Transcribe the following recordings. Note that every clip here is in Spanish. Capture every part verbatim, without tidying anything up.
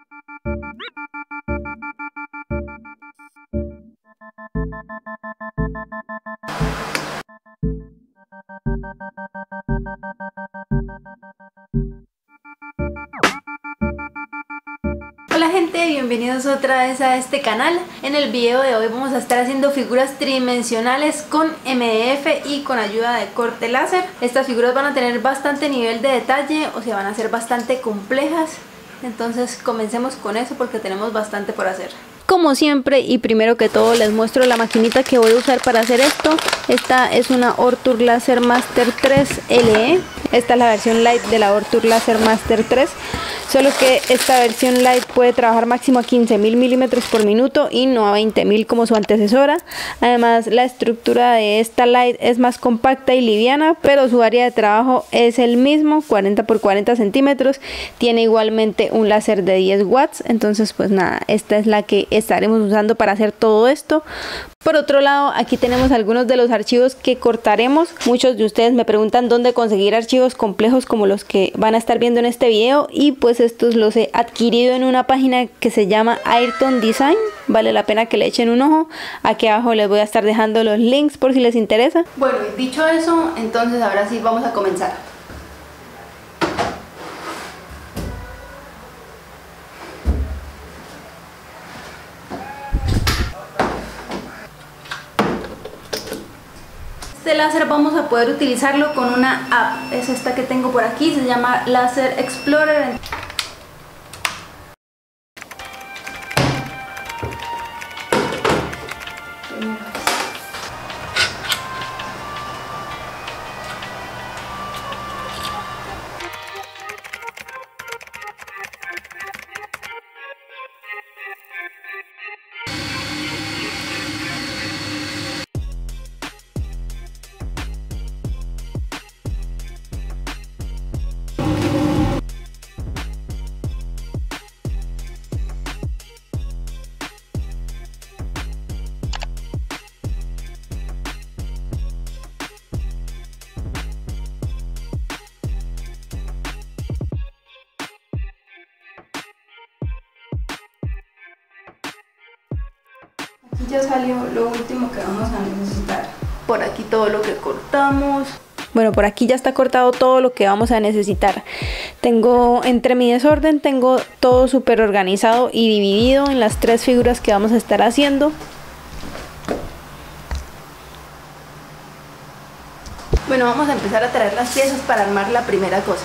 Hola gente, bienvenidos otra vez a este canal. En el video de hoy vamos a estar haciendo figuras tridimensionales con M D F y con ayuda de corte láser. Estas figuras van a tener bastante nivel de detalle, o sea, van a ser bastante complejas. Entonces comencemos con eso porque tenemos bastante por hacer. Como siempre y primero que todo les muestro la maquinita que voy a usar para hacer esto. Esta es una Ortur Laser Master tres L E. Esta es la versión Lite de la Ortur Laser Master tres. Solo que esta versión Lite puede trabajar máximo a quince mil milímetros por minuto y no a veinte mil como su antecesora. Además, la estructura de esta Lite es más compacta y liviana, pero su área de trabajo es el mismo, cuarenta por cuarenta centímetros. Tiene igualmente un láser de diez watts. Entonces pues nada, esta es la que estaremos usando para hacer todo esto. Por otro lado, aquí tenemos algunos de los archivos que cortaremos. Muchos de ustedes me preguntan dónde conseguir archivos complejos como los que van a estar viendo en este video, y pues estos los he adquirido en una página que se llama Ayrton Design. Vale la pena que le echen un ojo. Aquí abajo les voy a estar dejando los links por si les interesa. Bueno, y dicho eso, entonces ahora sí vamos a comenzar. Este láser vamos a poder utilizarlo con una app, es esta que tengo por aquí, se llama Laser Explorer. Aquí ya salió lo último que vamos a necesitar. Por aquí todo lo que cortamos. Bueno, por aquí ya está cortado todo lo que vamos a necesitar. Tengo, entre mi desorden, tengo todo súper organizado y dividido en las tres figuras que vamos a estar haciendo. Bueno, vamos a empezar a traer las piezas para armar la primera cosa.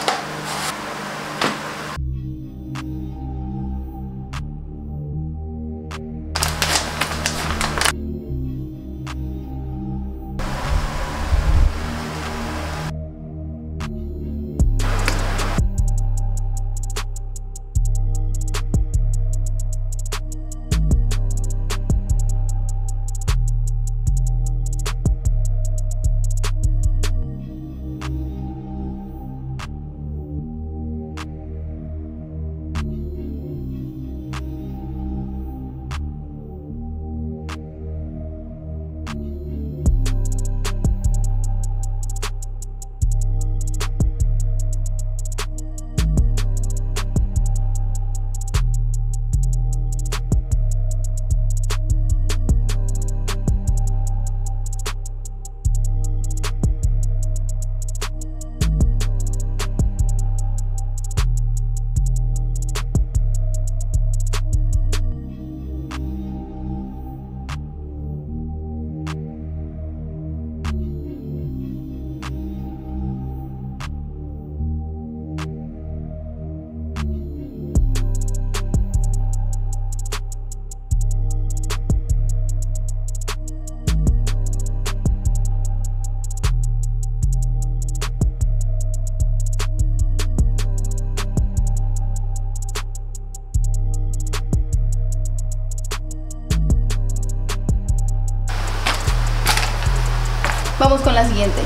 Vamos con la siguiente.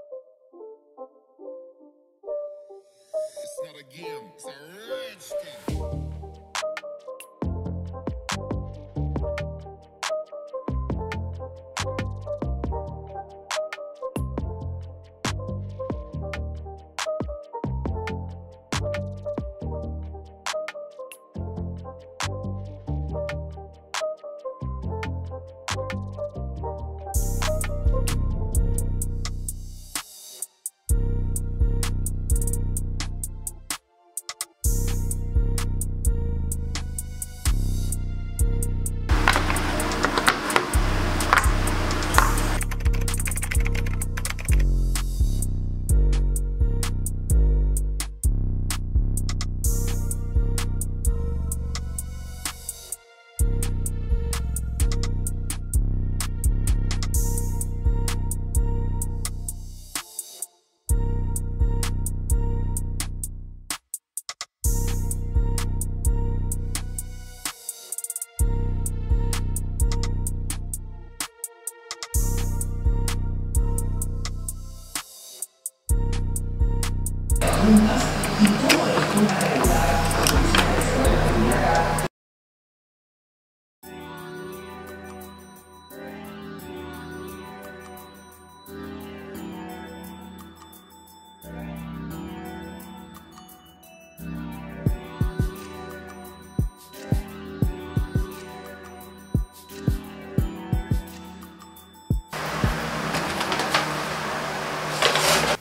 It's not a game, it's a rich thing.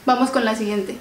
Vamos con la siguiente.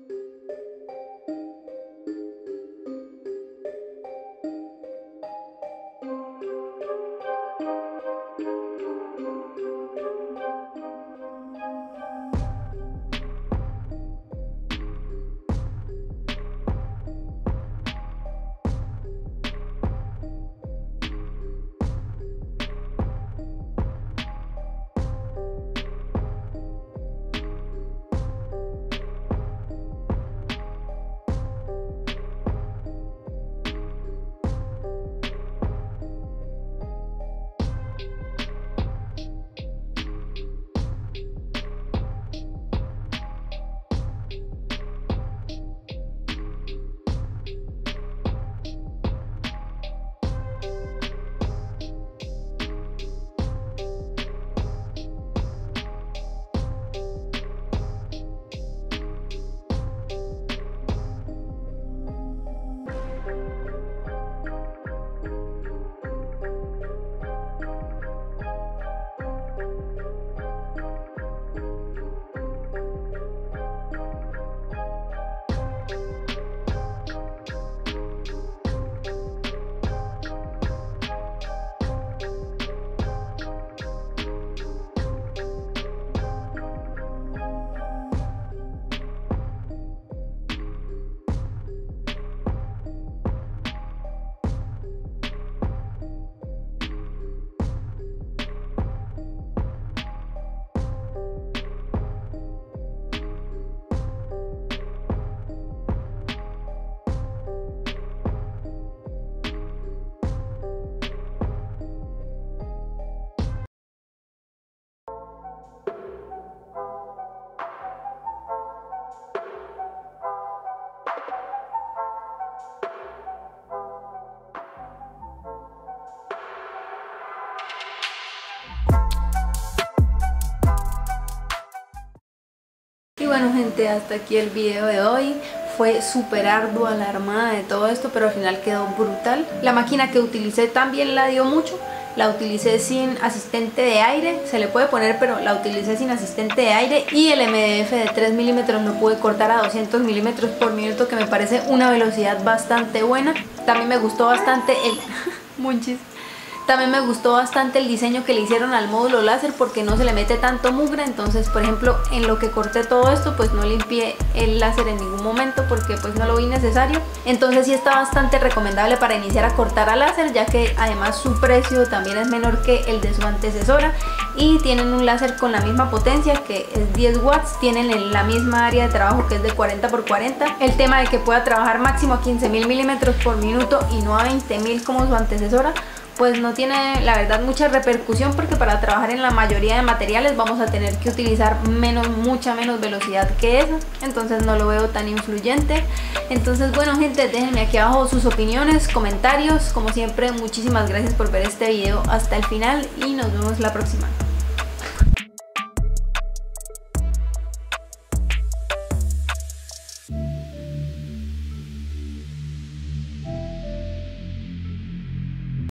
Y bueno gente, hasta aquí el video de hoy. Fue súper ardua la armada de todo esto, pero al final quedó brutal. La máquina que utilicé también la dio mucho. La utilicé sin asistente de aire, se le puede poner, pero la utilicé sin asistente de aire. Y el M D F de tres milímetros lo pude cortar a doscientos milímetros por minuto, que me parece una velocidad bastante buena. También me gustó bastante el... Monchis. También me gustó bastante el diseño que le hicieron al módulo láser, porque no se le mete tanto mugre. Entonces, por ejemplo, en lo que corté todo esto, pues no limpié el láser en ningún momento, porque pues no lo vi necesario. Entonces sí está bastante recomendable para iniciar a cortar a láser, ya que además su precio también es menor que el de su antecesora. Y tienen un láser con la misma potencia, que es diez watts. Tienen la misma área de trabajo, que es de cuarenta por cuarenta. El tema de que pueda trabajar máximo a quince mil milímetros por minuto y no a veinte mil como su antecesora, pues no tiene la verdad mucha repercusión, porque para trabajar en la mayoría de materiales vamos a tener que utilizar menos, mucha menos velocidad que esa. Entonces no lo veo tan influyente. Entonces bueno gente, déjenme aquí abajo sus opiniones, comentarios. Como siempre, muchísimas gracias por ver este video hasta el final y nos vemos la próxima.